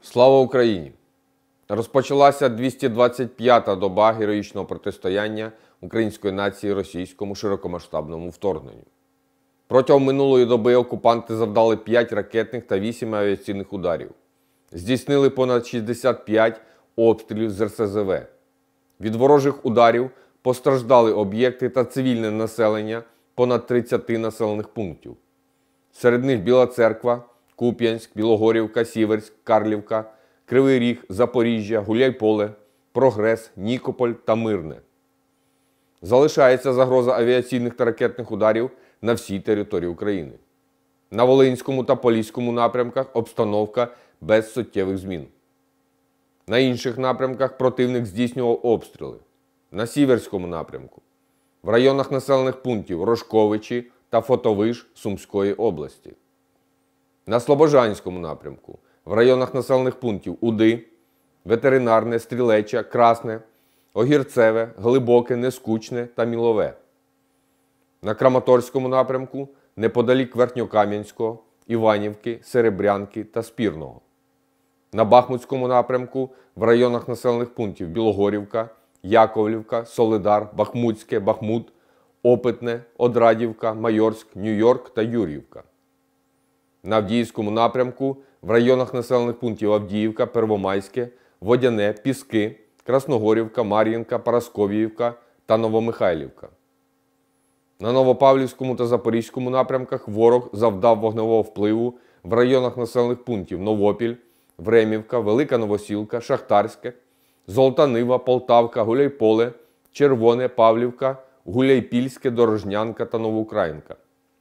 Слава Україні! Розпочалася 225-та доба героїчного протистояння української нації російському широкомасштабному вторгненню. Протягом минулої доби окупанти завдали 5 ракетних та 8 авіаційних ударів. Здійснили понад 65 обстрілів з РСЗВ. Від ворожих ударів постраждали об'єкти та цивільне населення понад 30 населених пунктів. Серед них Біла Церква, Куп'янськ, Білогорівка, Сіверськ, Карлівка, Кривий Ріг, Запоріжжя, Гуляйполе, Прогрес, Нікополь та Мирне. Залишається загроза авіаційних та ракетних ударів на всій території України. На Волинському та Поліському напрямках обстановка без суттєвих змін. На інших напрямках противник здійснював обстріли. На Сіверському напрямку, в районах населених пунктів Рожковичі та Фотовиш Сумської області. На Слобожанському напрямку, в районах населених пунктів Уди, Ветеринарне, Стрілеча, Красне, Огірцеве, Глибоке, Нескучне та Мілове. На Краматорському напрямку, неподалік Верхньокам'янського, Іванівки, Серебрянки та Спірного. На Бахмутському напрямку, в районах населених пунктів Білогорівка, Яковлівка, Солидар, Бахмутське, Бахмут, Опитне, Одрадівка, Майорськ, Нью-Йорк та Юр'ївка. На Авдіївському напрямку, в районах населених пунктів Авдіївка, Первомайське, Водяне, Піски, Красногорівка, Мар'їнка, Парасковіївка та Новомихайлівка. На Новопавлівському та Запорізькому напрямках ворог завдав вогневого впливу в районах населених пунктів Новопіль, Времівка, Велика Новосілка, Шахтарське, Золота Нива, Полтавка, Гуляйполе, Червоне, Павлівка, Гуляйпільське, Дорожнянка та Новоукраїнка.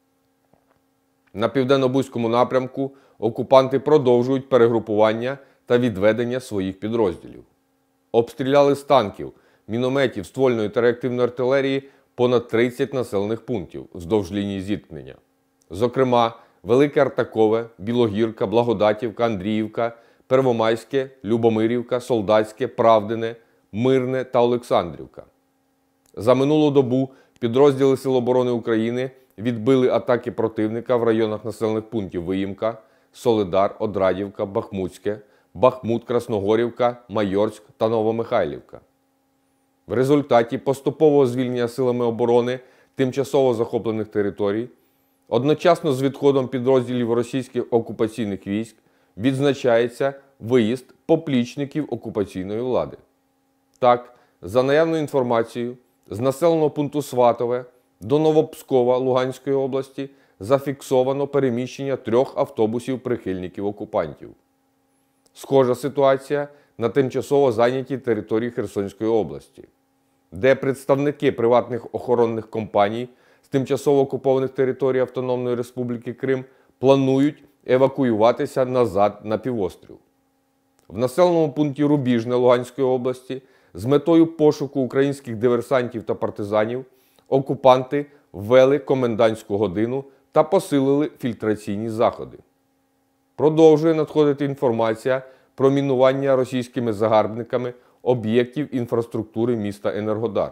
На Південно-Бузькому напрямку окупанти продовжують перегрупування та відведення своїх підрозділів. Обстріляли з танків, мінометів, ствольної та реактивної артилерії понад 30 населених пунктів вздовж лінії зіткнення. Зокрема, Велике Артакове, Білогірка, Благодатівка, Андріївка, Первомайське, Любомирівка, Солдатське, Правдине, Мирне та Олександрівка. За минулу добу підрозділи Сил оборони України відбили атаки противника в районах населених пунктів Виїмка, Солидар, Одрадівка, Бахмутське, Бахмут, Красногорівка, Майорськ та Новомихайлівка. В результаті поступового звільнення силами оборони тимчасово захоплених територій, одночасно з відходом підрозділів російських окупаційних військ, відзначається виїзд поплічників окупаційної влади. Так, за наявною інформацією, з населеного пункту Сватове до Новопскова Луганської області зафіксовано переміщення 3 автобусів прихильників окупантів. Схожа ситуація на тимчасово зайнятій території Херсонської області, де представники приватних охоронних компаній з тимчасово окупованих територій Автономної Республіки Крим планують евакуюватися назад на півострів. В населеному пункті Рубіжне Луганської області з метою пошуку українських диверсантів та партизанів окупанти ввели комендантську годину та посилили фільтраційні заходи. Продовжує надходити інформація про мінування російськими загарбниками об'єктів інфраструктури міста Енергодар.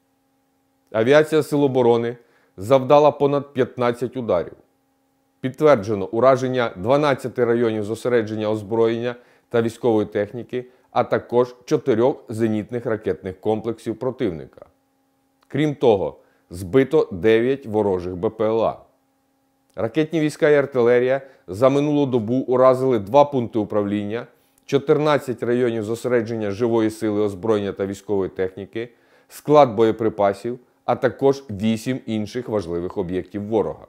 Авіація Сил оборони завдала понад 15 ударів. Підтверджено ураження 12 районів зосередження озброєння та військової техніки, а також 4 зенітних ракетних комплексів противника. Крім того, збито 9 ворожих БПЛА. Ракетні війська і артилерія за минулу добу уразили 2 пункти управління, 14 районів зосередження живої сили, озброєння та військової техніки, склад боєприпасів, а також 8 інших важливих об'єктів ворога.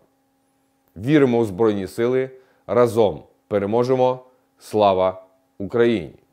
Віримо у Збройні Сили, разом переможемо! Слава Україні!